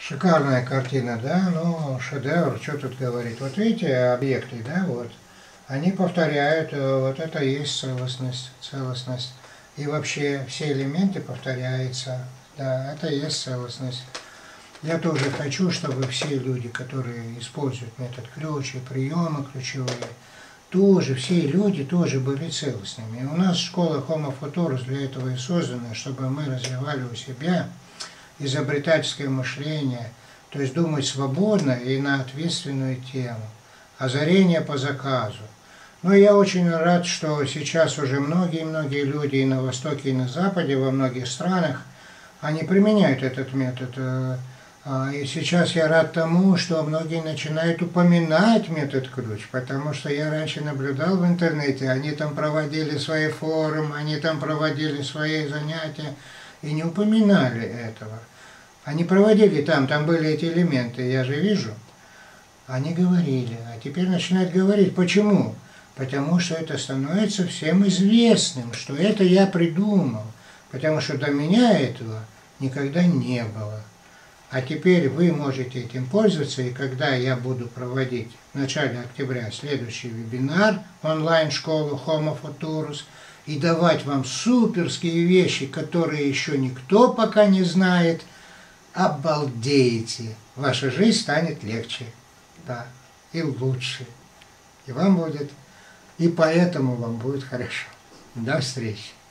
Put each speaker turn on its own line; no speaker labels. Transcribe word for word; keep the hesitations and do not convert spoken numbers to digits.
Шикарная картина, да, ну, шедевр, что тут говорить. Вот видите, объекты, да, вот, они повторяют, э, вот это и есть целостность, целостность. И вообще все элементы повторяются, да, это и есть целостность. Я тоже хочу, чтобы все люди, которые используют метод ключ и приемы ключевые, тоже, все люди тоже были целостными. И у нас школа Homo Futurus для этого и создана, чтобы мы развивали у себя изобретательское мышление, то есть думать свободно и на ответственную тему. Озарение по заказу. Но я очень рад, что сейчас уже многие-многие люди и на Востоке, и на Западе, во многих странах, они применяют этот метод. И сейчас я рад тому, что многие начинают упоминать метод ключ, потому что я раньше наблюдал в интернете, они там проводили свои форумы, они там проводили свои занятия и не упоминали этого. Они проводили там, там были эти элементы, я же вижу. Они говорили, а теперь начинают говорить. Почему? Потому что это становится всем известным, что это я придумал, потому что до меня этого никогда не было. А теперь вы можете этим пользоваться, и когда я буду проводить в начале октября следующий вебинар, онлайн-школу Homo Futurus, и давать вам суперские вещи, которые еще никто пока не знает, обалдеете. Ваша жизнь станет легче, да, и лучше. И вам будет, и поэтому вам будет хорошо. До встречи.